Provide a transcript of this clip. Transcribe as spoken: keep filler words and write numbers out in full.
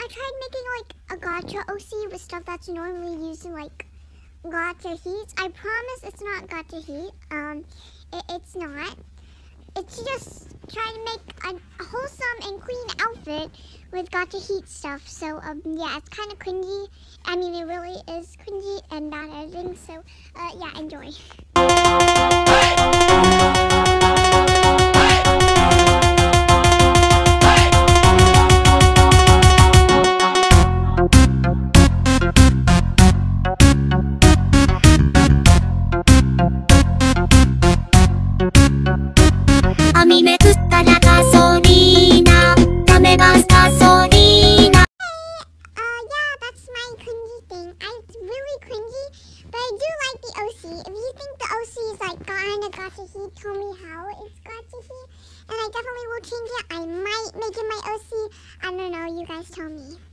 tried making like a gacha O C with stuff that's normally used in like gacha heats. I promise it's not gacha heat. Um, it, it's not. It's just trying to make a wholesome and clean outfit with gacha heat stuff. So um, yeah, it's kind of cringy. I mean, it really is cringy and bad editing. So uh, yeah, enjoy. If you think the O C is like kind of gacha heat, tell me how it's gacha heat, and I definitely will change it. I might make it my O C. I don't know. You guys tell me.